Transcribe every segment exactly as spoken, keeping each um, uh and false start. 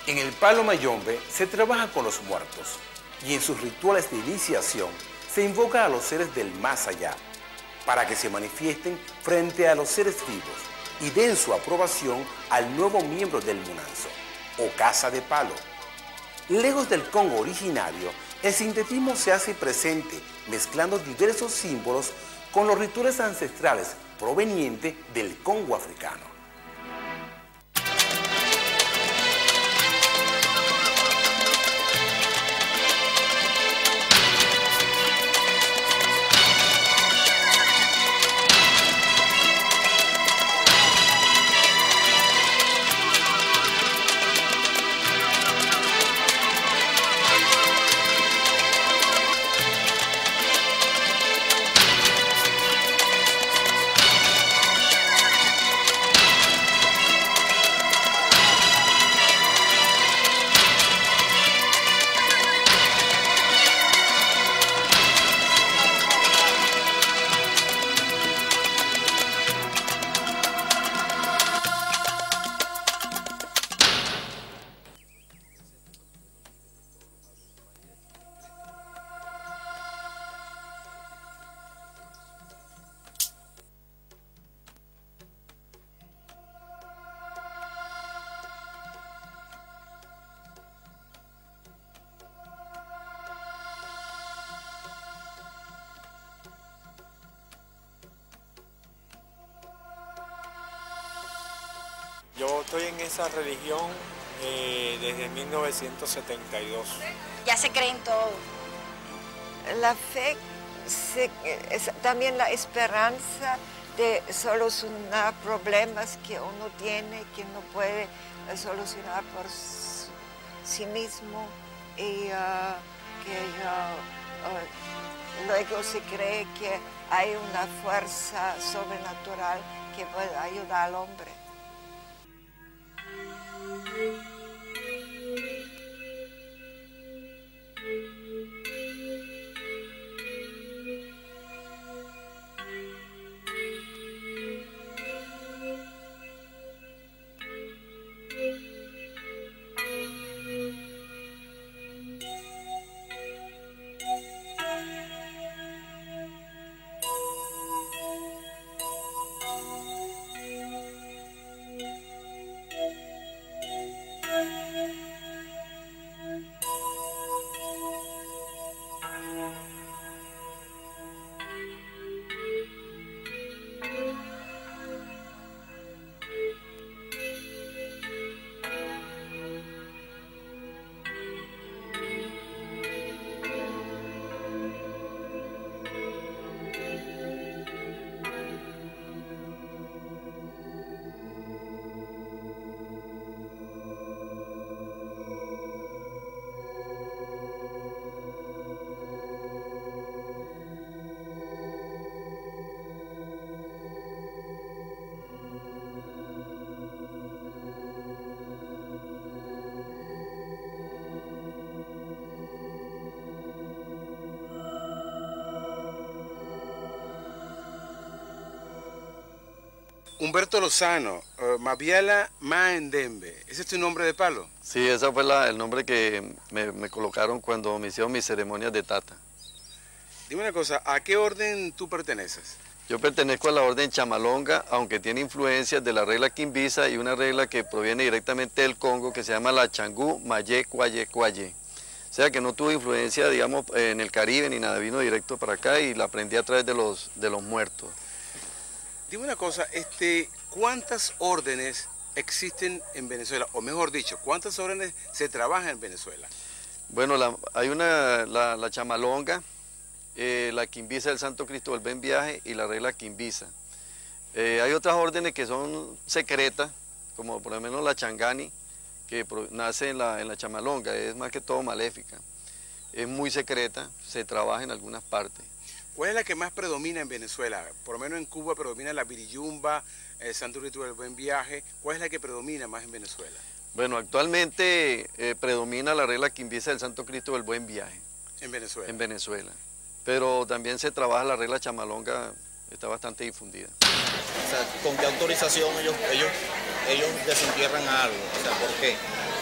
En el Palo Mayombe se trabaja con los muertos y en sus rituales de iniciación se invoca a los seres del más allá para que se manifiesten frente a los seres vivos y den su aprobación al nuevo miembro del Munanzo, o Casa de Palo. Lejos del Congo originario, el sintetismo se hace presente mezclando diversos símbolos con los rituales ancestrales provenientes del Congo africano. Yo estoy en esa religión eh, desde mil novecientos setenta y dos. Ya se cree en todo. La fe, se, es también la esperanza de solucionar problemas que uno tiene, que no puede solucionar por sí mismo y uh, que uh, uh, luego se cree que hay una fuerza sobrenatural que puede ayudar al hombre. Humberto Lozano, uh, Mabiala Maendembe, ¿ese es tu nombre de palo? Sí, ese fue la, el nombre que me, me colocaron cuando me hicieron mis ceremonias de tata. Dime una cosa, ¿a qué orden tú perteneces? Yo pertenezco a la orden chamalonga, aunque tiene influencias de la regla quimbisa y una regla que proviene directamente del Congo que se llama la changú mayé cuayé cuayé. O sea que no tuve influencia, digamos, en el Caribe ni nada, vino directo para acá y la aprendí a través de los, de los muertos. Dime una cosa, este, ¿cuántas órdenes existen en Venezuela? O mejor dicho, ¿cuántas órdenes se trabajan en Venezuela? Bueno, la, hay una, la, la chamalonga, eh, la quimbisa del Santo Cristo del Buen Viaje y la regla quimbisa. Eh, hay otras órdenes que son secretas, como por lo menos la changani, que pro, nace en la, en la chamalonga, es más que todo maléfica. Es muy secreta, se trabaja en algunas partes. ¿Cuál es la que más predomina en Venezuela? Por lo menos en Cuba predomina la viriyumba, el Santo Cristo del Buen Viaje. ¿Cuál es la que predomina más en Venezuela? Bueno, actualmente eh, predomina la regla quimbisa del Santo Cristo del Buen Viaje. ¿En Venezuela? En Venezuela. Pero también se trabaja la regla chamalonga, está bastante difundida. O sea, ¿con qué autorización ellos, ellos, ellos desentierran algo? O sea, ¿por qué?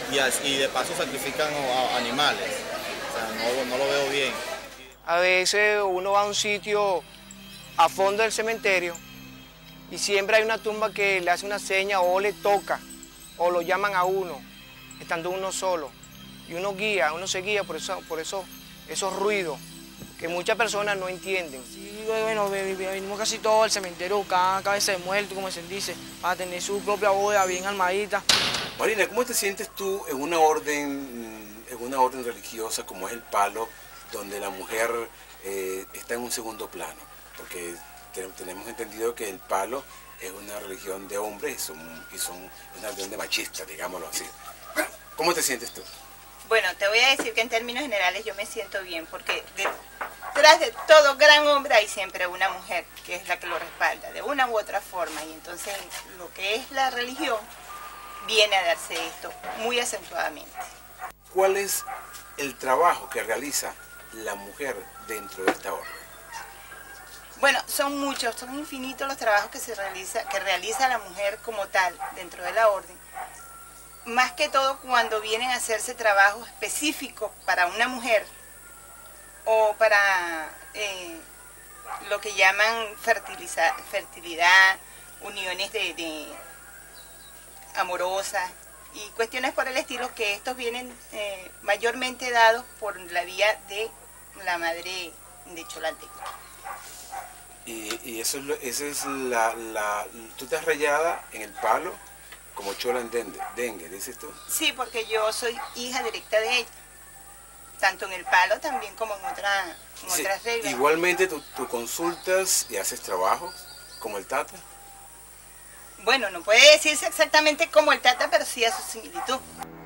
y, as- y de paso sacrifican a- a animales. O sea, no, no lo veo bien. A veces uno va a un sitio a fondo del cementerio y siempre hay una tumba que le hace una seña o le toca o lo llaman a uno, estando uno solo. Y uno guía, uno se guía por eso, por eso, esos ruidos que muchas personas no entienden. Sí, bueno, ve- ve- venimos casi todos al cementerio, cada cabeza de muerto, como se dice, para tener su propia bóveda bien armadita. Marina, ¿cómo te sientes tú en una orden, en una orden religiosa como es el palo, donde la mujer eh, está en un segundo plano? Porque te- tenemos entendido que el palo es una religión de hombres y son, y son una religión de machistas, digámoslo así. Bueno, ¿cómo te sientes tú? Bueno, te voy a decir que en términos generales yo me siento bien, porque detrás de todo gran hombre hay siempre una mujer, que es la que lo respalda, de una u otra forma. Y entonces lo que es la religión viene a darse esto muy acentuadamente. ¿Cuál es el trabajo que realiza la mujer dentro de esta orden? Bueno, son muchos, son infinitos los trabajos que se realiza, que realiza la mujer como tal dentro de la orden. Más que todo cuando vienen a hacerse trabajos específicos para una mujer o para eh, lo que llaman fertiliza- fertilidad, uniones de, de amorosas y cuestiones por el estilo, que estos vienen eh, mayormente dados por la vía de la madre de Cholantecua. Y, y eso es, lo- esa es la, la... Tú estás rayada en el palo como chola en dengue, dengue, dices tú. Sí, porque yo soy hija directa de ella, tanto en el palo también como en, otra, en Sí, otras reglas. igualmente tú, tú consultas y haces trabajos como el Tata. Bueno, no puede decirse exactamente como el Tata, pero sí a su similitud.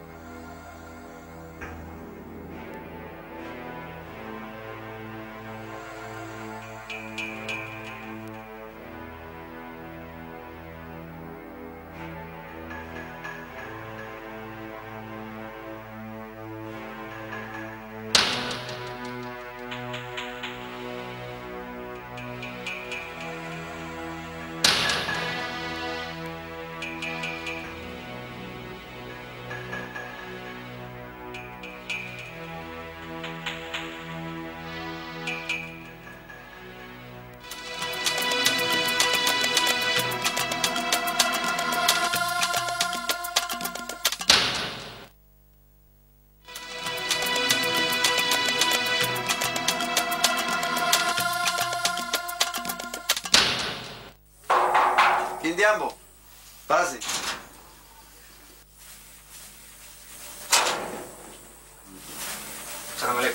Indiambo, pase. Salam aleikum.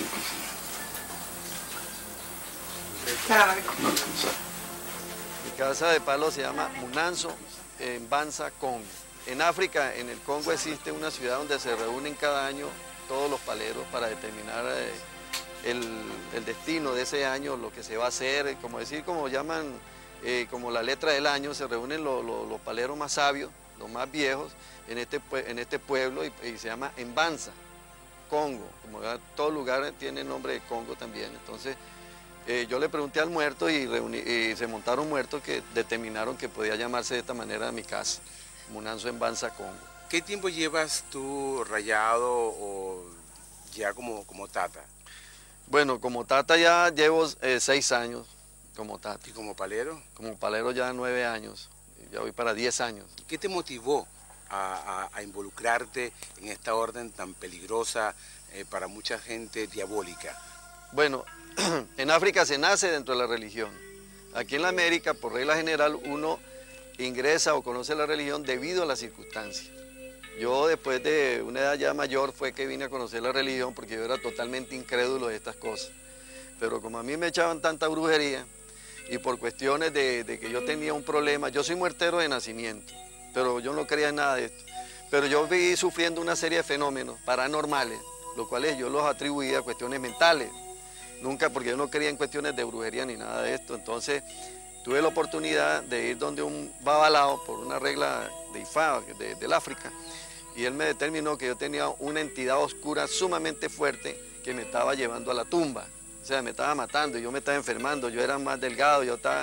Mi casa de palo se llama Munanzo, en Banza, Congo. En África, en el Congo, existe una ciudad donde se reúnen cada año todos los paleros para determinar eh, el, el destino de ese año, lo que se va a hacer, como decir, como llaman, eh, como la letra del año, se reúnen lo- lo- los paleros más sabios, los más viejos, en este, pue- en este pueblo y, y se llama Mbanza, Congo. Como ya todo lugar tiene el nombre de Congo también. Entonces, eh, yo le pregunté al muerto y, reuní- y se montaron muertos que determinaron que podía llamarse de esta manera mi casa, Munanzo Mbanza, Congo. ¿Qué tiempo llevas tú rayado o ya como, como Tata? Bueno, como Tata ya llevo eh, seis años como Tata. ¿Y como palero? Como palero ya nueve años, ya voy para diez años. ¿Qué te motivó a, a- a involucrarte en esta orden tan peligrosa eh, para mucha gente diabólica? Bueno, en África se nace dentro de la religión. Aquí en la América, por regla general, uno ingresa o conoce la religión debido a las circunstancias. Yo después de una edad ya mayor fue que vine a conocer la religión porque yo era totalmente incrédulo de estas cosas. Pero como a mí me echaban tanta brujería y por cuestiones de, de que yo tenía un problema, yo soy muertero de nacimiento, pero yo no creía en nada de esto. Pero yo vi sufriendo una serie de fenómenos paranormales, los cuales yo los atribuía a cuestiones mentales. Nunca, porque yo no creía en cuestiones de brujería ni nada de esto. Entonces tuve la oportunidad de ir donde un babalao por una regla de Ifá, de, del África, y él me determinó que yo tenía una entidad oscura sumamente fuerte que me estaba llevando a la tumba. O sea, me estaba matando, yo me estaba enfermando, yo era más delgado, yo estaba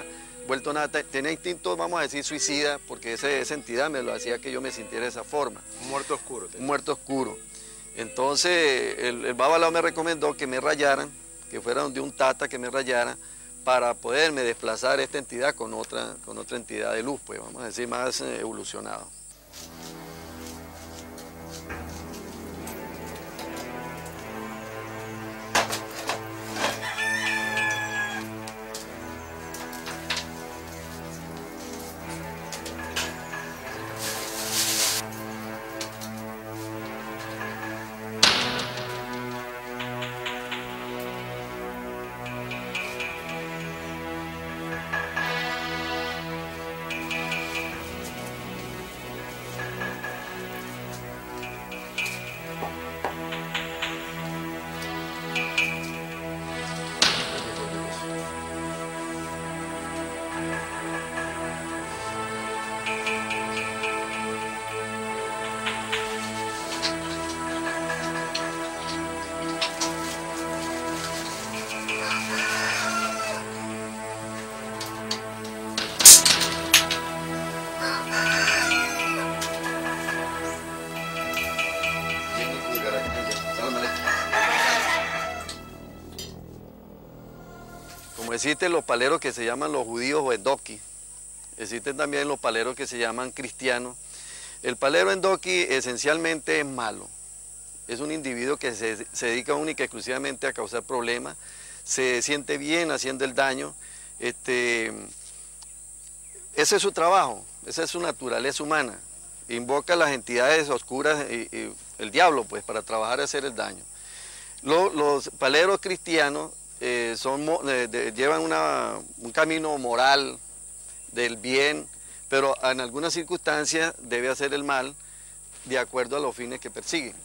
vuelto nada, tenía instinto, vamos a decir, suicida, porque ese, esa entidad me lo hacía que yo me sintiera de esa forma. Un muerto oscuro. Un muerto oscuro. Entonces el, el babalao me recomendó que me rayaran, que fuera donde un tata que me rayara, para poderme desplazar esta entidad con otra, con otra entidad de luz, pues vamos a decir, más eh, evolucionado. Como existen los paleros que se llaman los judíos o endoki, existen también los paleros que se llaman cristianos. El palero endoki esencialmente es malo. Es un individuo que se, se dedica única y exclusivamente a causar problemas, se siente bien haciendo el daño. Este, ese es su trabajo, esa es su naturaleza humana. Invoca a las entidades oscuras y, y el diablo, pues, para trabajar y hacer el daño. Los, los paleros cristianos eh, son, eh, de, llevan una, un camino moral del bien, pero en algunas circunstancias debe hacer el mal de acuerdo a los fines que persiguen.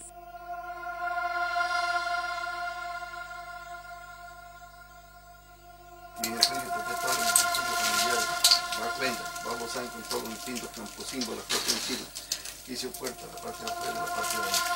Va gozando con todos los instintos, campos, símbolos, propios símbolos. Quicio puerta, la parte de afuera, la parte de adentro.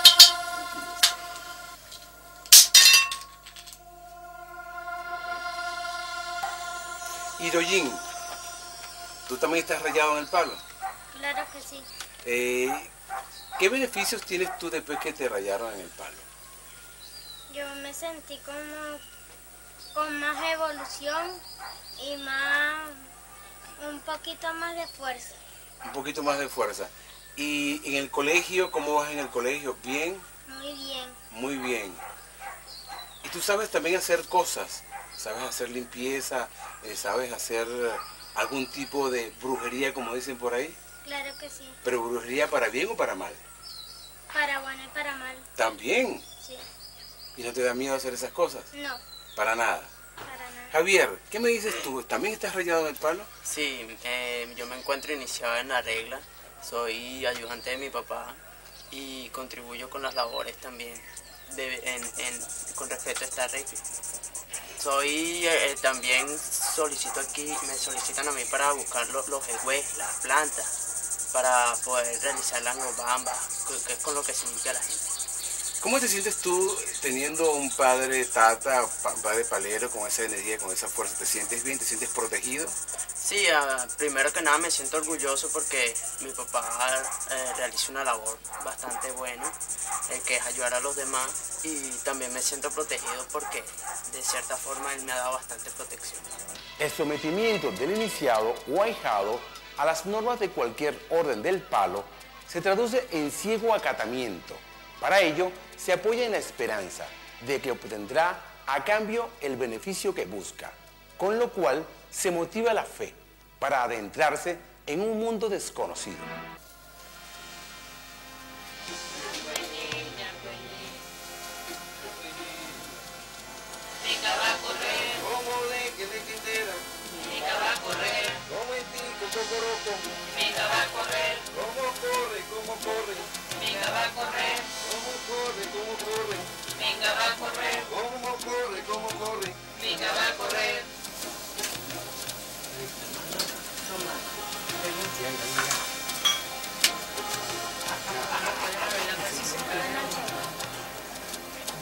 Hiroyin, ¿tú también estás rayado en el palo? Claro que sí. Eh, ¿Qué beneficios tienes tú después que te rayaron en el palo? Yo me sentí como con más evolución y más, un poquito más de fuerza. Un poquito más de fuerza. ¿Y en el colegio, cómo vas en el colegio? ¿Bien? Muy bien. Muy bien. ¿Y tú sabes también hacer cosas? ¿Sabes hacer limpieza? Eh, ¿Sabes hacer algún tipo de brujería, como dicen por ahí? Claro que sí. ¿Pero brujería para bien o para mal? Para bueno y para mal. ¿También? Sí. ¿Y no te da miedo hacer esas cosas? No. Para nada. Para nada. Javier, ¿qué me dices tú? ¿También estás rayado en el palo? Sí, eh, yo me encuentro iniciado en la regla, soy ayudante de mi papá y contribuyo con las labores también de, en, en, con respecto a esta regla. Soy, eh, también solicito aquí, me solicitan a mí para buscar los, los egües, las plantas, para poder realizar las ngobambas, que es con lo que se limpia la gente. ¿Cómo te sientes tú teniendo un padre tata, un padre palero con esa energía, con esa fuerza? ¿Te sientes bien? ¿Te sientes protegido? Sí, uh, primero que nada me siento orgulloso porque mi papá eh, realiza una labor bastante buena, eh, que es ayudar a los demás, y también me siento protegido porque de cierta forma él me ha dado bastante protección. El sometimiento del iniciado o ahijado a las normas de cualquier orden del palo se traduce en ciego acatamiento. Para ello, se apoya en la esperanza de que obtendrá a cambio el beneficio que busca, con lo cual se motiva la fe para adentrarse en un mundo desconocido. Venga, va a correr. Como de que de quintera. Venga, va a correr. Como en ti, con cocoroco. Venga, va a correr. Cómo corre, cómo corre. Venga, va a correr. Cómo corre, cómo corre. Venga, va a correr. Cómo corre, cómo corre. Venga, va a correr.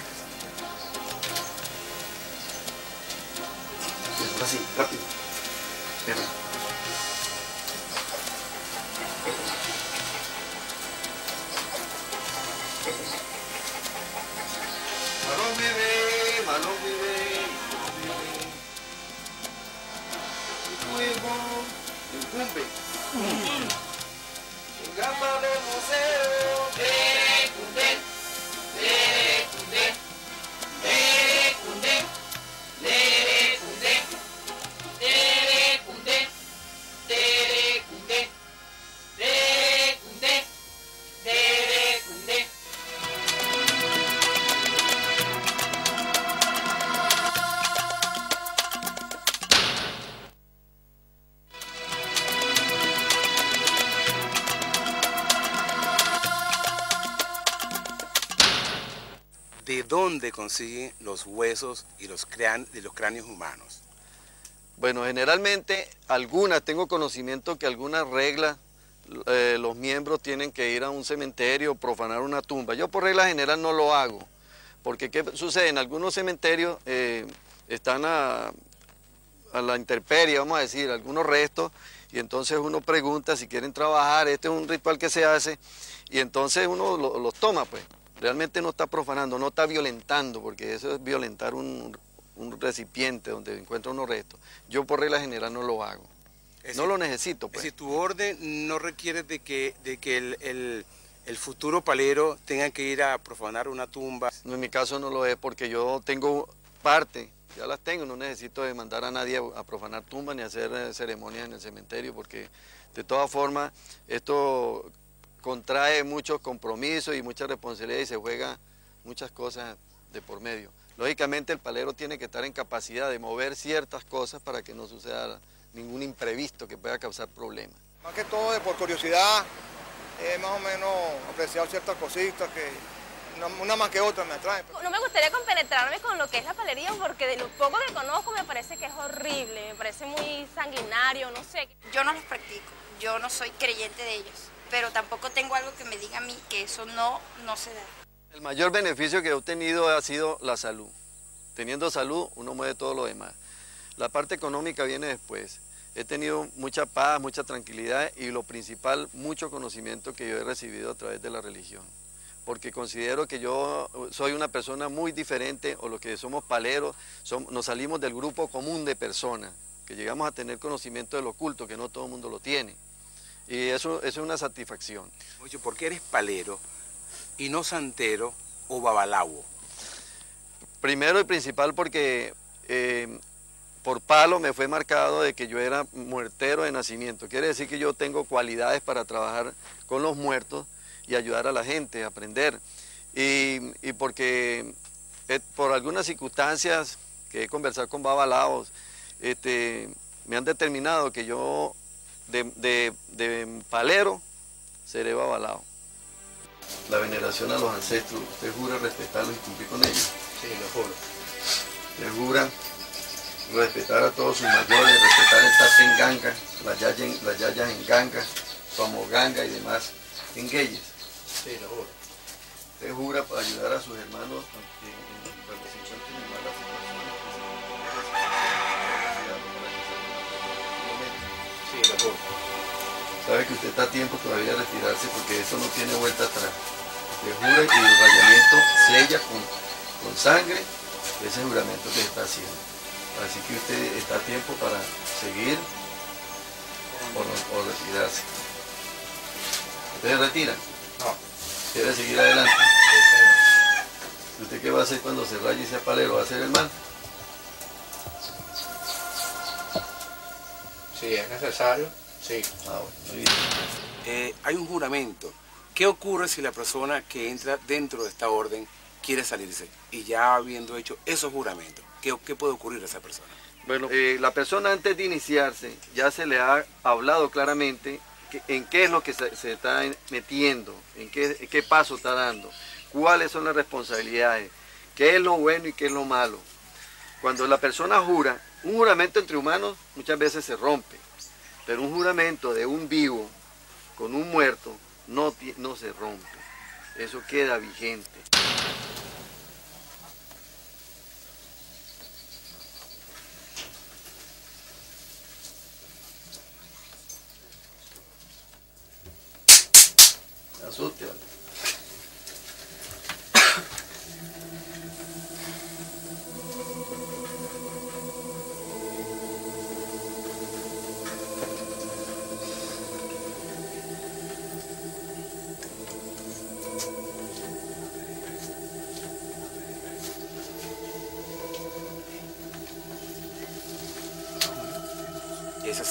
Ahora sí, rápido. Pablo Museo. Terecundé, terecundé, terecundé, terecundé, terecundé, terecundé, terecundé, terecundé. ¿De dónde consiguen los huesos y los, crán de los cráneos humanos? Bueno, generalmente algunas, tengo conocimiento que algunas reglas, eh, los miembros tienen que ir a un cementerio o profanar una tumba. Yo por regla general no lo hago, porque ¿qué sucede? En algunos cementerios eh, están a, a la intemperie, vamos a decir, algunos restos, y entonces uno pregunta si quieren trabajar, este es un ritual que se hace, y entonces uno lo, los toma, pues. Realmente no está profanando, no está violentando, porque eso es violentar un, un recipiente donde encuentra unos restos. Yo por regla general no lo hago. Es no decir, lo necesito, pues. Es decir, tu orden no requiere de que, de que el, el, el futuro palero tenga que ir a profanar una tumba. No, en mi caso no lo es, porque yo tengo parte, ya las tengo, no necesito de mandar a nadie a, a profanar tumbas ni a hacer eh, ceremonias en el cementerio, porque de todas formas esto contrae muchos compromisos y mucha responsabilidad y se juega muchas cosas de por medio. Lógicamente el palero tiene que estar en capacidad de mover ciertas cosas para que no suceda ningún imprevisto que pueda causar problemas. Más que todo de por curiosidad, he más o menos apreciado ciertas cositas que una, una más que otra me atraen. No me gustaría compenetrarme con lo que es la palería porque de lo poco que conozco me parece que es horrible, me parece muy sanguinario, no sé. Yo no los practico, yo no soy creyente de ellos, pero tampoco tengo algo que me diga a mí que eso no, no se da. El mayor beneficio que he obtenido ha sido la salud. Teniendo salud, uno mueve todo lo demás. La parte económica viene después. He tenido mucha paz, mucha tranquilidad y lo principal, mucho conocimiento que yo he recibido a través de la religión. Porque considero que yo soy una persona muy diferente, o los que somos paleros, somos, nos salimos del grupo común de personas, que llegamos a tener conocimiento del oculto, que no todo el mundo lo tiene. Y eso, eso es una satisfacción. Oye, ¿por qué eres palero y no santero o babalao? Primero y principal porque eh, por palo me fue marcado de que yo era muertero de nacimiento. Quiere decir que yo tengo cualidades para trabajar con los muertos y ayudar a la gente a aprender. Y, y porque eh, por algunas circunstancias que he conversado con babalaos, este, me han determinado que yo de, de, de palero seré babalao. La veneración a los ancestros, ¿usted jura respetarlos y cumplir con ellos? Sí, lo juro. ¿Usted jura respetar a todos sus mayores, respetar el tate en ganga, las yayas, las yayas en ganga, somoganga y demás en geyes? Sí, lo juro. ¿Usted jura para ayudar a sus hermanos en, en, cuando se encuentren en malas situaciones? Sí, lo juro. Sabe que usted está a tiempo todavía de retirarse porque eso no tiene vuelta atrás. Usted jura y el rayamiento sella con, con sangre ese juramento que está haciendo. Así que usted está a tiempo para seguir o, o retirarse. ¿Usted se retira? No. ¿Quiere seguir adelante? Sí, señor. ¿Usted qué va a hacer cuando se raye y sea palero? ¿Va a hacer el mal? Si es necesario, sí. Ah, bueno, muy bien. Eh, hay un juramento. ¿Qué ocurre si la persona que entra dentro de esta orden quiere salirse? Y ya habiendo hecho esos juramentos, ¿qué, qué puede ocurrir a esa persona? Bueno, eh, la persona antes de iniciarse ya se le ha hablado claramente que, en qué es lo que se, se está metiendo, en qué, en qué paso está dando, cuáles son las responsabilidades, qué es lo bueno y qué es lo malo. Cuando la persona jura, un juramento entre humanos muchas veces se rompe, pero un juramento de un vivo con un muerto no, no se rompe, eso queda vigente. Asuste, ¿vale?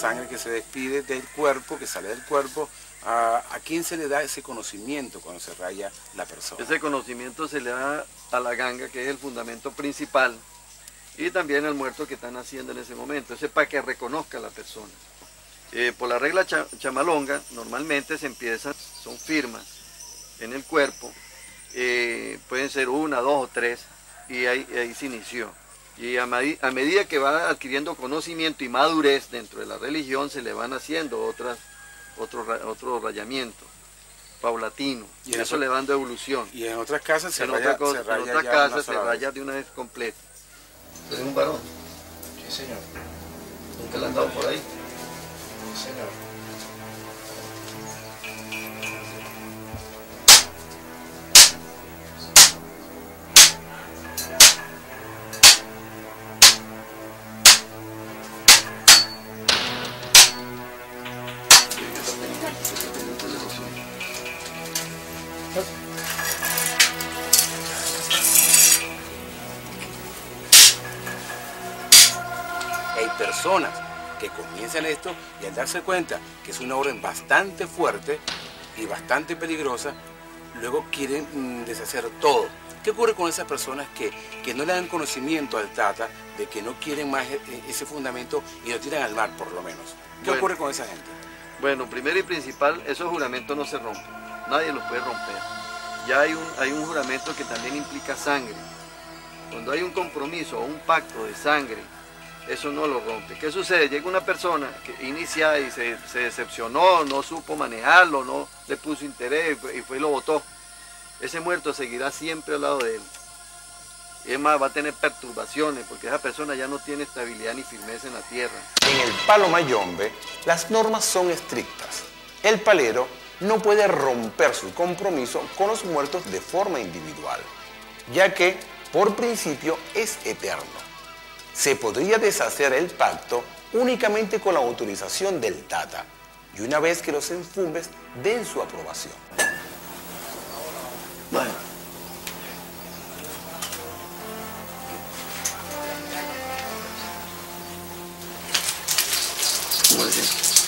sangre que se despide del cuerpo, que sale del cuerpo, ¿a, a quién se le da ese conocimiento cuando se raya la persona? Ese conocimiento se le da a la ganga, que es el fundamento principal, y también al muerto que están haciendo en ese momento. Ese es para que reconozca a la persona. Eh, por la regla cha chamalonga, normalmente se empieza, son firmas en el cuerpo, eh, pueden ser una, dos o tres, y ahí, ahí se inició. Y a, a medida que va adquiriendo conocimiento y madurez dentro de la religión, se le van haciendo otras, otro, otro rayamiento paulatino, y eso, eso le va dando evolución. Y en otras casas se en raya, otra cosa, se raya, en otras casas se raya de una vez completa. ¿Es un varón? Sí, señor. ¿Nunca le han dado por ahí? Sí, señor. Hay personas que comienzan esto y al darse cuenta que es una orden bastante fuerte y bastante peligrosa, luego quieren mm, deshacer todo. ¿Qué ocurre con esas personas que, que no le dan conocimiento al Tata, de que no quieren más ese fundamento y lo tiran al mar por lo menos? ¿Qué bueno, ocurre con esa gente? Bueno, primero y principal, esos juramentos no se rompen, nadie los puede romper. Ya hay un, hay un juramento que también implica sangre. Cuando hay un compromiso o un pacto de sangre, eso no lo rompe. ¿Qué sucede? Llega una persona que inicia y se, se decepcionó, no supo manejarlo, no le puso interés y fue y lo botó. Ese muerto seguirá siempre al lado de él. Y es más, va a tener perturbaciones porque esa persona ya no tiene estabilidad ni firmeza en la tierra. En el palo mayombe, las normas son estrictas. El palero no puede romper su compromiso con los muertos de forma individual, ya que, por principio, es eterno. Se podría deshacer el pacto únicamente con la autorización del Tata y una vez que los enfumbes den su aprobación. Bueno. Muy bien.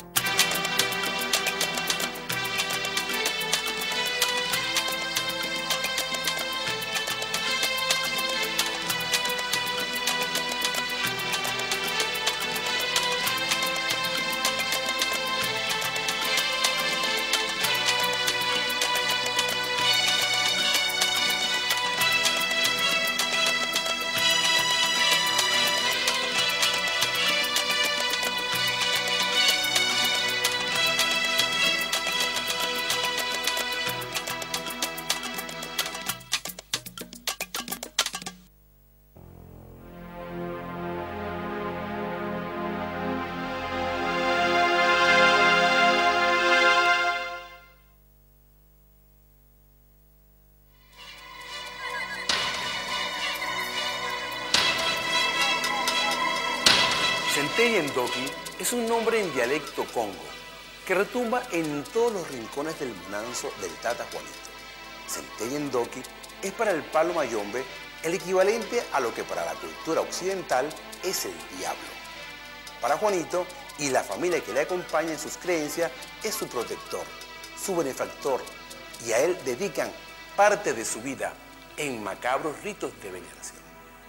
Centellendoki es un nombre en dialecto congo que retumba en todos los rincones del Munanzo del Tata Juanito. Centellendoki es para el palo mayombe el equivalente a lo que para la cultura occidental es el diablo. Para Juanito y la familia que le acompaña en sus creencias es su protector, su benefactor, y a él dedican parte de su vida en macabros ritos de veneración.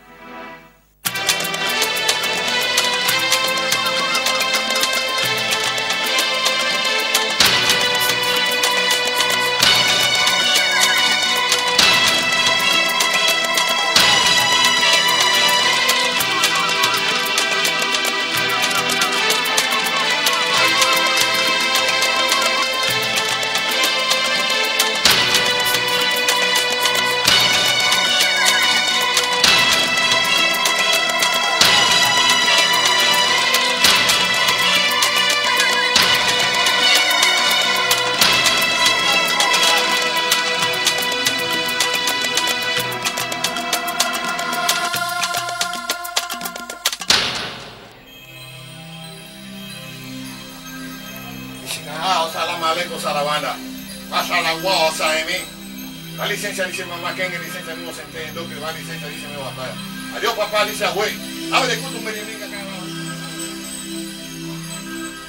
Saravana, pasa la guasa de mí. La licencia dice mamá que en licencia mismo se entiende, que va licencia dice mi batalla. Adiós papá, dice güey. Abre de culto un merengue acá.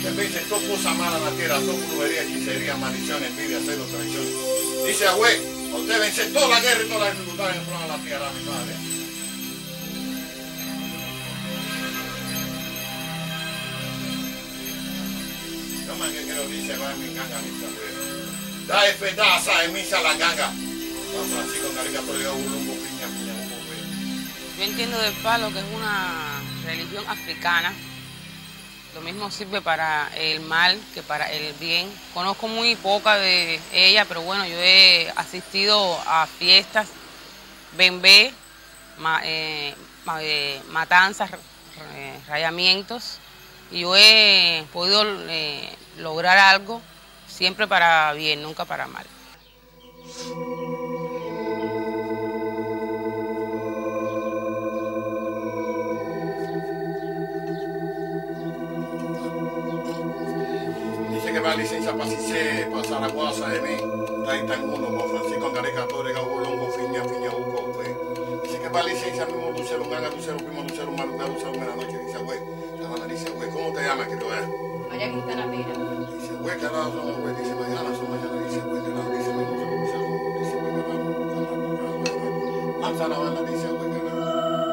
Usted piensa en toda cosa mala en la tierra, toda brujería, hechicería, maldición, envidia, celos, traiciones. Dice, güey, usted vence toda la guerra y todas las dificultades en el plano de la tierra, mi padre. Yo más que quiero dice, va en mi ganga, misa, güey. Da efetaza en misa la ganga. Juan Francisco Carica, por el Ulumbo, piña, piña, güey. Yo entiendo del palo que es una religión africana. Lo mismo sirve para el mal que para el bien. Conozco muy poca de ella, pero bueno, yo he asistido a fiestas, bembé, ma, eh, ma, eh, matanzas, eh, rayamientos, y yo he podido eh, lograr algo siempre para bien, nunca para mal. Que va a licencia para Cicé, para Zaragoza de mí, treinta en uno, Juan Francisco Carica, Torre, Gaulongo, Fiña, Fiña, Uco, güey. Dice que va a licencia mismo Lucero, Ganga, Lucero, Primo, Lucero, Maruca, Lucero, en la noche, dice, güey, la banda dice, güey, ¿cómo te llamas, que tú eres? María Cristana Pira. Dice, güey, que ahora son, güey, dice, mañana son, mañana, dice, güey, que ahora, dice, mismo, Lucero, dice, güey, que ahora, lanza la banda, dice, güey, que ahora.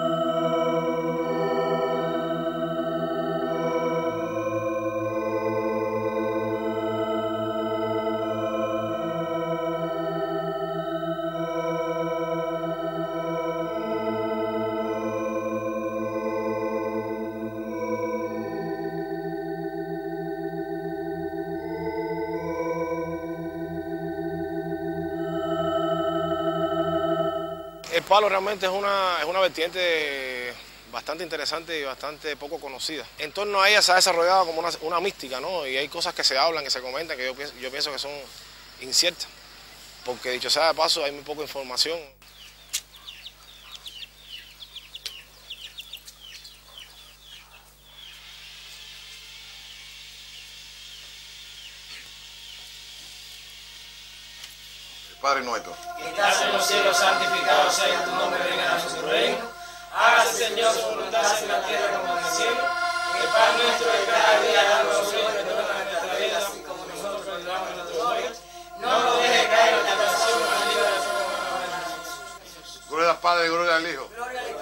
El palo realmente es una, es una vertiente bastante interesante y bastante poco conocida. En torno a ella se ha desarrollado como una, una mística, ¿no? Y hay cosas que se hablan, que se comentan, que yo pienso, yo pienso que son inciertas, porque dicho sea de paso hay muy poca información. Padre nuestro, que estás en los cielos, santificado sea tu nombre, venga a su reino. Hágase, Señor, su voluntad en la tierra como en el cielo. El pan nuestro de cada día, danos hoy, perdona nuestras deudas, así como nosotros perdonamos a nuestros deudas. No nos dejes caer en la tentación, mas líbranos de todo mal. Gloria al Padre, gloria al Hijo.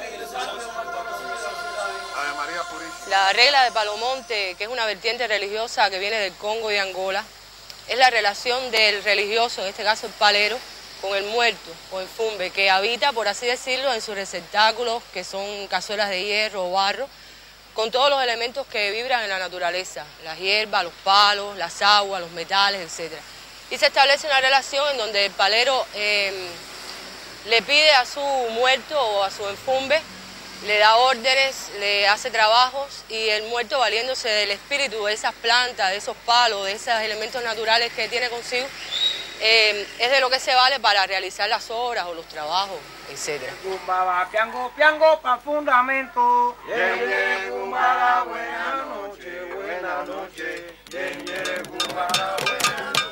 Ave María Purísima. La regla de Palomonte, que es una vertiente religiosa que viene del Congo y de Angola, es la relación del religioso, en este caso el palero, con el muerto, con el fumbe, que habita, por así decirlo, en sus receptáculos, que son cazuelas de hierro o barro, con todos los elementos que vibran en la naturaleza, las hierbas, los palos, las aguas, los metales, etcétera. Y se establece una relación en donde el palero eh, le pide a su muerto o a su enfumbe, le da órdenes, le hace trabajos, y el muerto, valiéndose del espíritu, de esas plantas, de esos palos, de esos elementos naturales que tiene consigo, eh, es de lo que se vale para realizar las obras o los trabajos, etcétera. Cumbaba, piango, piango, pa' fundamento. Yeye, cumbara, buena noche, buena noche. Yeye, cumbara, buena noche.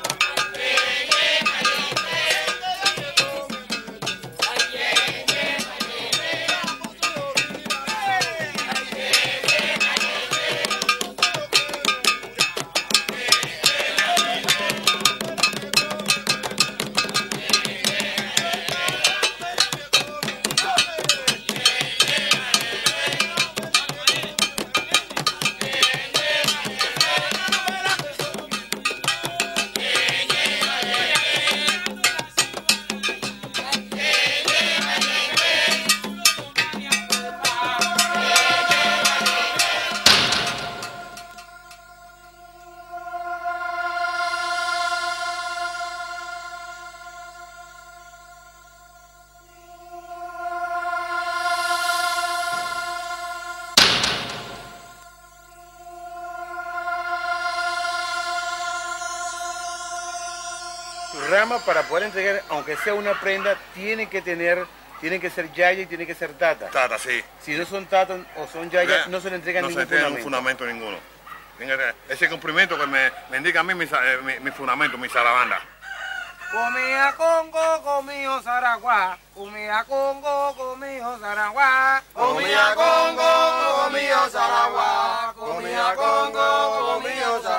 Rama, para poder entregar, aunque sea una prenda, tiene que tener, tiene que ser yaya y tiene que ser tata. Tata, sí. Si no son tata o son yaya, no se le entrega no ningún se entrega fundamento. un fundamento ninguno. Ese cumplimiento que me, me indica a mí mi, mi, mi fundamento, mi zarabanda. Comía Congo, comío Zaraguá. Comía Congo, comío Zaraguá. Comía Congo, comío Zaraguá. Comía Congo, comío Zaraguá.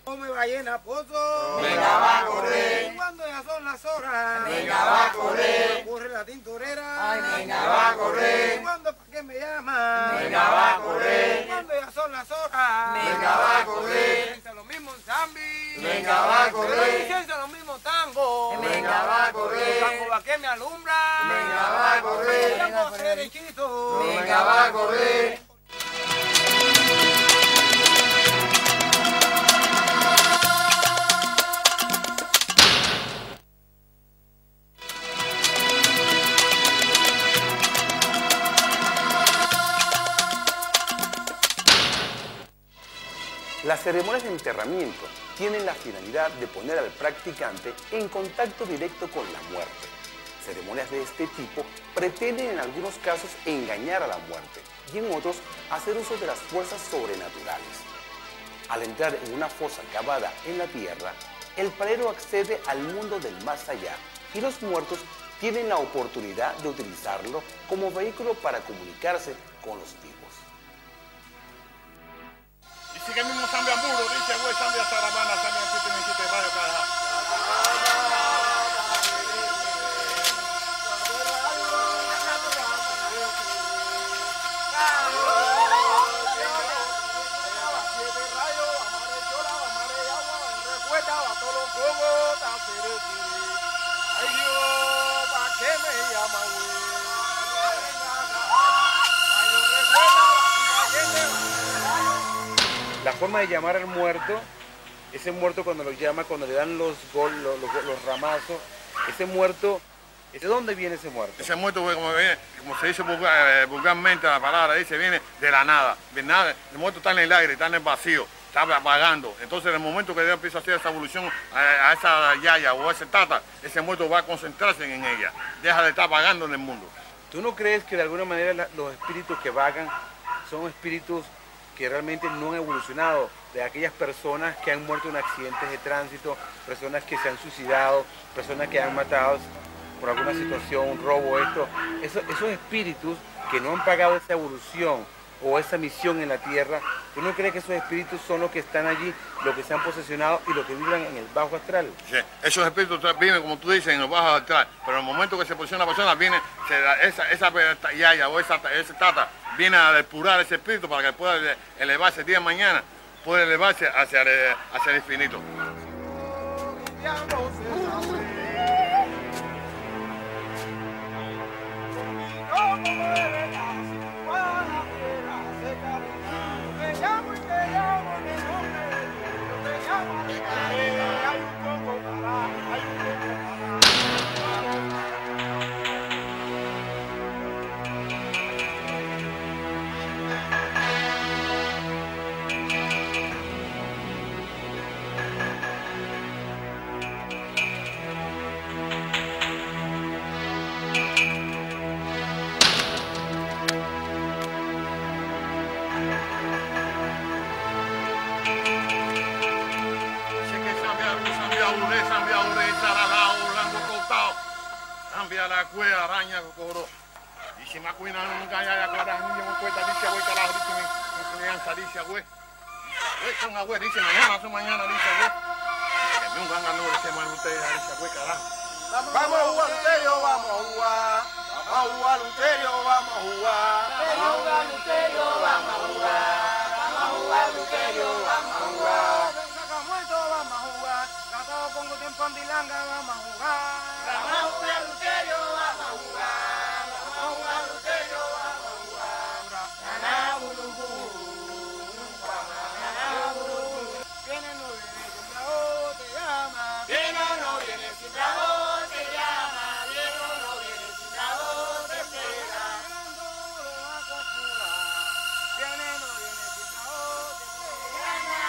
Come ballena pozo, venga va a correr. Cuando ya son las horas, venga va a correr. Corre la tintorera, ay, venga va a correr. Cuando pa' qué me llama, venga va a correr. Cuando ya son las horas, venga va a correr. Piensa lo mismo en zambi, venga va a correr. Piensa lo mismo tango, venga va a correr. Tango va que me alumbra, venga va a correr. Tango derechito, venga va a correr. Las ceremonias de enterramiento tienen la finalidad de poner al practicante en contacto directo con la muerte. Ceremonias de este tipo pretenden en algunos casos engañar a la muerte y en otros hacer uso de las fuerzas sobrenaturales. Al entrar en una fosa cavada en la tierra, el palero accede al mundo del más allá y los muertos tienen la oportunidad de utilizarlo como vehículo para comunicarse con los vivos. Dice que el mismo Zambia Muro, dice güey, Zambia Saramana, Zambia siete veintisiete, Radio Caja. Ay Dios, ¿pa' qué me llama, güey? La forma de llamar al muerto, ese muerto cuando lo llama, cuando le dan los gol, los, los, los ramazos, ese muerto, ¿de dónde viene ese muerto? Ese muerto, como, viene, como se dice vulgar, vulgarmente la palabra, dice, viene de la nada. De nada. El muerto está en el aire, está en el vacío, está vagando. Entonces, en el momento que Dios empieza a hacer esa evolución a, a esa yaya o a ese tata, ese muerto va a concentrarse en ella. Deja de estar vagando en el mundo. ¿Tú no crees que de alguna manera la, los espíritus que vagan son espíritus que realmente no han evolucionado, de aquellas personas que han muerto en accidentes de tránsito, personas que se han suicidado, personas que han matado por alguna situación, un robo, esto, esos, esos espíritus que no han pagado esa evolución o esa misión en la tierra? ¿Tú no crees que esos espíritus son los que están allí, los que se han posesionado y los que viven en el bajo astral? Sí, esos espíritus viven, como tú dices, en el bajo astral, pero en el momento que se posiciona la persona, viene se da, esa, esa yaya o esa, ese tata, viene a depurar ese espíritu para que pueda elevarse el día de mañana, puede elevarse hacia el, hacia el infinito. Cambia la cueva, araña, coro. Y si me cuina nunca ya ya cuadra, niño me cuesta, dice güey, carajo, dice mi crianza, dice güey. Güey, son güey, dice mañana, son mañana, dice güey. Que me un ganga no dice más ustedes, dice güey, carajo. Vamos a jugar, Luterio, vamos a jugar. Vamos a jugar, Luterio, vamos a jugar. Vamos a jugar, Luterio, vamos a jugar. Vamos a jugar, Luterio, vamos a jugar. Saca muerto, vamos a jugar. Gastado pongo tiempo en Dilanga, vamos a jugar. Vamos a jugar, Luterio, vamos a jugar. Vamos a jugar, Luterio, vamos a jugar. Naná, burubú. Naná, burubú. Viene no viene, siempre te llama. Viene o no viene, siempre a vos te llama. Viene o no viene, siempre a vos te espera. Viene no viene, siempre a vos te espera.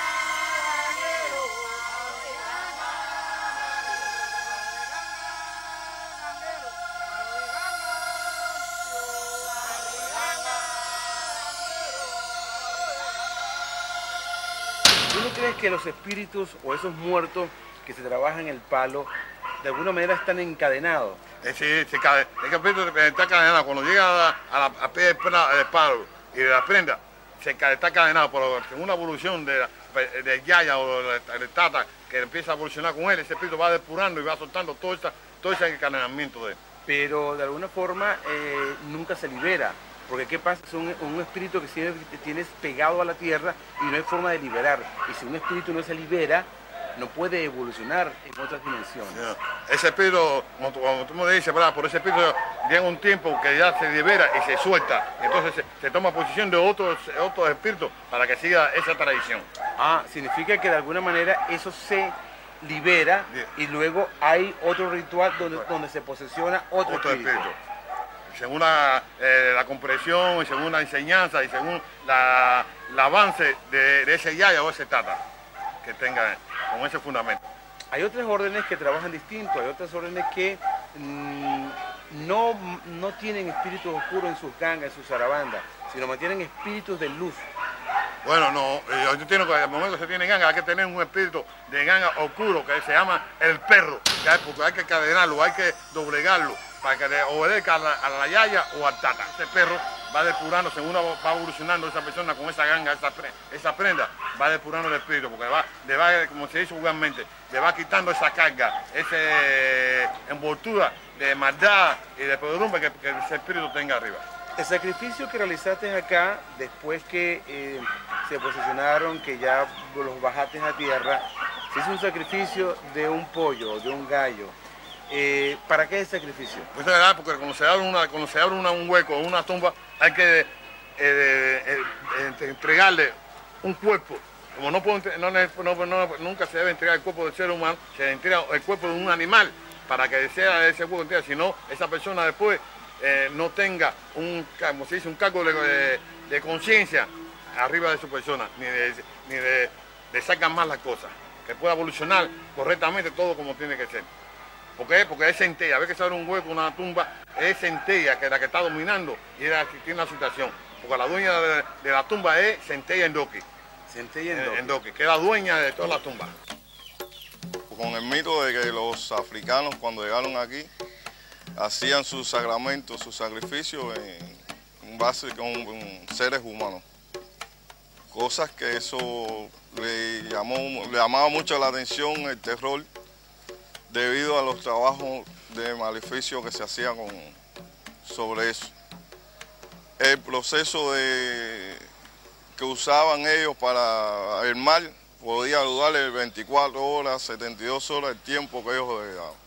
¿Tú no crees que los espíritus o esos muertos que se trabajan en el palo de alguna manera están encadenados? Eh, sí, se cae. Es que el espíritu está encadenado. Cuando llega a, a la a pie del palo y de la prenda, se cae, está encadenado. Pero en una evolución de la, del yaya o del tata que empieza a evolucionar con él, ese espíritu va depurando y va soltando todo, esa, todo ese encadenamiento de él. Pero de alguna forma eh, nunca se libera, porque ¿qué pasa? Es un, un espíritu que siempre tienes pegado a la tierra y no hay forma de liberar. Y si un espíritu no se libera, no puede evolucionar en otras dimensiones. Yeah. Ese espíritu, como tú, como tú me dices, ¿verdad? Por ese espíritu llega un tiempo que ya se libera y se suelta. Entonces se, se toma posición de otros, otros espíritus para que siga esa tradición. Ah, significa que de alguna manera eso se libera yeah. y luego hay otro ritual donde, donde se posesiona otro, otro espíritu. espíritu. Según la, eh, la comprensión, y según la enseñanza y según la, el avance de, de ese yaya o ese tata que tenga con ese fundamento. Hay otras órdenes que trabajan distinto, hay otras órdenes que mmm, no, no tienen espíritus oscuros en sus gangas, en sus zarabandas, sino mantienen espíritus de luz. Bueno, no, yo entiendo que al momento que se tiene ganga hay que tener un espíritu de ganga oscuro que se llama el perro, que hay, porque hay que cadenarlo, hay que doblegarlo para que le obedezca a la, a la yaya o al tata. Ese perro va depurando, según va evolucionando esa persona con esa ganga, esa, esa prenda, va depurando el espíritu, porque va, le va, como se dice vulgarmente, le va quitando esa carga, esa envoltura de maldad y de podredumbre que, que ese espíritu tenga arriba. El sacrificio que realizaste acá, después que eh, se posicionaron, que ya los bajaste a tierra, se hizo un sacrificio de un pollo, de un gallo. Eh, ¿Para qué es el sacrificio? Pues es verdad, porque cuando se abre, una, cuando se abre una, un hueco, una tumba, hay que eh, eh, eh, entregarle un cuerpo. Como no, puedo, no, no, no, nunca se debe entregar el cuerpo del ser humano, se entrega el cuerpo de un animal para que sea ese cuerpo entero, si no, esa persona después eh, no tenga un, como se dice, un cargo de, de, de conciencia arriba de su persona, ni de, ni de, de sacar más las cosas, que pueda evolucionar correctamente todo como tiene que ser. ¿Por qué? Porque es centella, a ver que se abre un hueco, una tumba, es centella que es la que está dominando y es la que tiene la situación. Porque la dueña de, de la tumba es Centella Endoki. Centella Endoki. Endoki, que es la dueña de toda la tumba. Con el mito de que los africanos cuando llegaron aquí hacían sus sacramentos, sus sacrificios en base con, con seres humanos. Cosas que eso le, llamó, le llamaba mucho la atención, el terror, debido a los trabajos de maleficio que se hacían con, sobre eso. El proceso de, que usaban ellos para el mal podía durarle veinticuatro horas, setenta y dos horas, el tiempo que ellos le daban.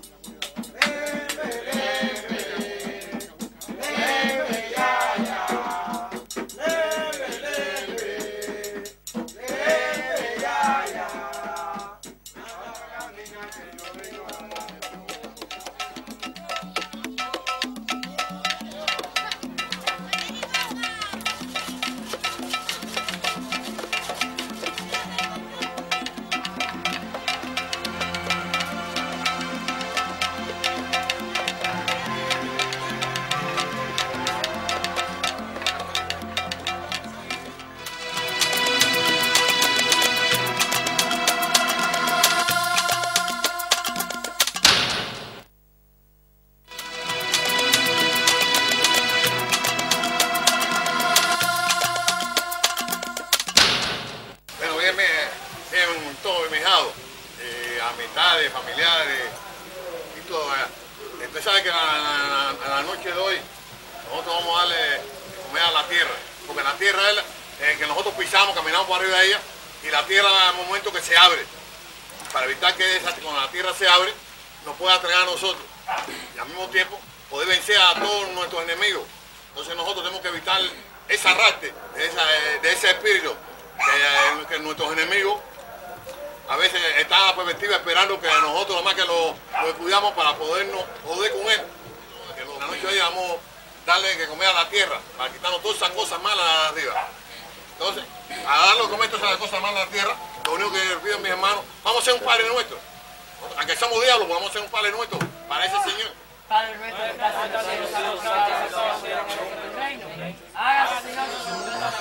amistades, familiares y todo. Usted sabe que a la, la, la noche de hoy nosotros vamos a darle de comer a la tierra, porque la tierra es eh, que nosotros pisamos, caminamos por arriba de ella, y la tierra es el momento que se abre, para evitar que esa, cuando la tierra se abre nos pueda traer a nosotros y al mismo tiempo poder vencer a todos nuestros enemigos. Entonces nosotros tenemos que evitar esa arrastre de, esa, de ese espíritu que, que nuestros enemigos a veces están a la perspectiva esperando que nosotros nomás que lo, lo cuidamos para podernos joder con él. Que la noche de hoy vamos a darle que comer a la tierra para quitarnos todas esas cosas malas de arriba. Entonces, a darle que comer todas esas cosas malas a la tierra, lo único que les pido a mis hermanos, vamos a ser un Padre Nuestro. Aunque somos diablos, vamos a ser un Padre Nuestro para ese Señor. Padre nuestro que estás en los cielos, santificado sea tu nombre. Hágase, Señor, tu voluntad.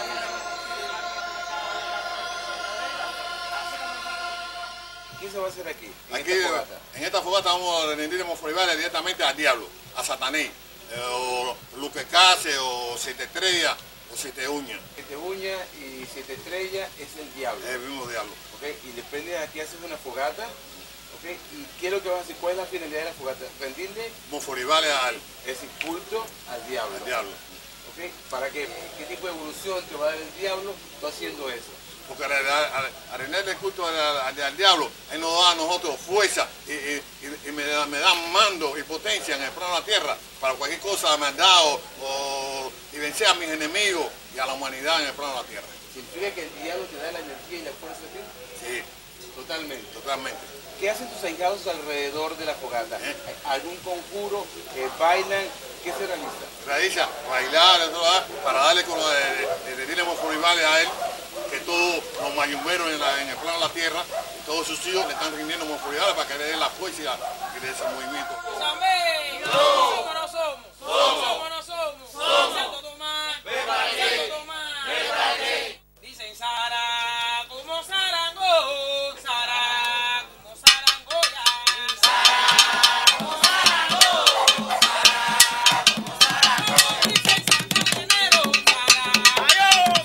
¿Qué se va a hacer aquí? En Aquí, esta fogata, en esta fogata vamos a rendirnos florales directamente al diablo, a Satanás, eh, o Luque Case, o Siete Estrellas, o siete uñas. Siete uñas y siete estrellas es el diablo. El mismo diablo. Okay. Y le prendes aquí, haces una fogata. Okay. ¿Y qué es lo que vas a hacer? ¿Cuál es la finalidad de la fogata? Rendirle Mofuribales a él. Ese culto al diablo. Al diablo. Okay. ¿Para qué? ¿Qué tipo de evolución te va a dar el diablo tú haciendo eso? Porque al, al, al rendirle el culto al, al, al diablo, él nos da a nosotros fuerza y, y, y me, da, me da mando y potencia en el plano de la tierra para cualquier cosa me han dado o, y vencer a mis enemigos y a la humanidad en el plano de la tierra. ¿Significa que el diablo te da la energía y la fuerza a ti? Sí. Totalmente. Totalmente. ¿Qué hacen tus ahijados alrededor de la fogata? ¿Eh? ¿Algún conjuro? Eh, ¿Bailan? ¿Qué se realiza? Realiza bailar, para darle con de, de, de, de mofuribales a él, que todos los mayumberos en, la, en el plano de la tierra, y todos sus hijos le están rindiendo mofuribales para que le den la fuerza y le den ese movimiento. ¡Amén! No. ¿Somos o no somos? Somos. ¿Somos o no somos? Somos. Santo Tomás. Santo Tomás. Dicen Sara como Sarango, Sara como Sarango ya. Sara como Sarango, Sara como Sarango. Dicen Santa Tenero, Sara. ¡Adiós!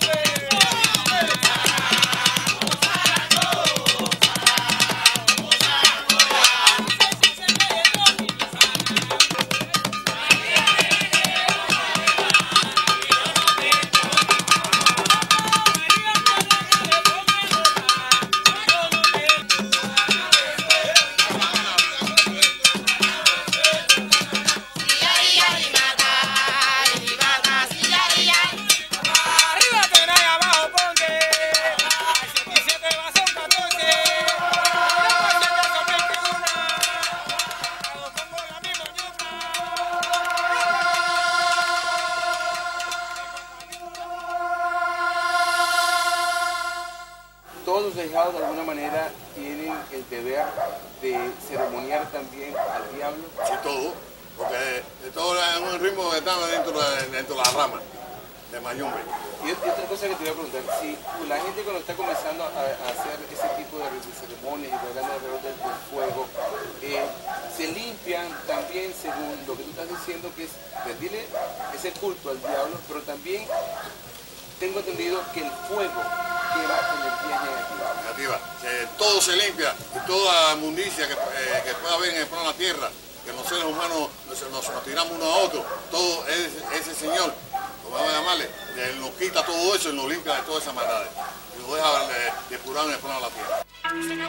Todos los ahijados de alguna manera tienen el deber de ceremoniar también al diablo. Sí, todo, porque de todo es un ritmo que está dentro de, dentro de la rama de mayumbe. Y otra cosa que te voy a preguntar, si la gente cuando está comenzando a, a hacer ese tipo de, de ceremonias y bailando alrededor del, del fuego, eh, se limpian también según lo que tú estás diciendo, que es rendirle ese culto al diablo, pero también tengo entendido que el fuego quema energía negativa. Negativa. Eh, todo se limpia y toda inmundicia que, eh, que pueda haber en el plano de la tierra, que los seres humanos nos, nos, nos tiramos uno a otro, todo ese, ese Señor, como vamos a llamarle, él nos quita todo eso y nos limpia de todas esas maldades. Y nos deja de, depurar en el plano de la tierra.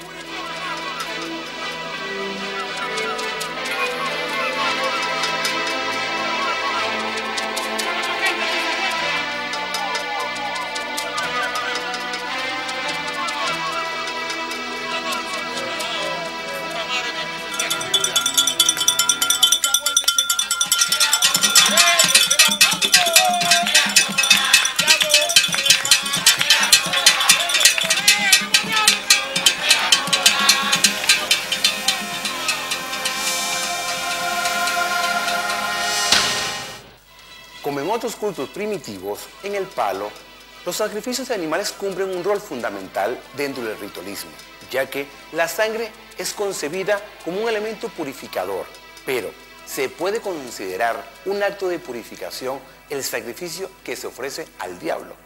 Como en otros cultos primitivos, en el palo, los sacrificios de animales cumplen un rol fundamental dentro del ritualismo, ya que la sangre es concebida como un elemento purificador, pero se puede considerar un acto de purificación el sacrificio que se ofrece al diablo.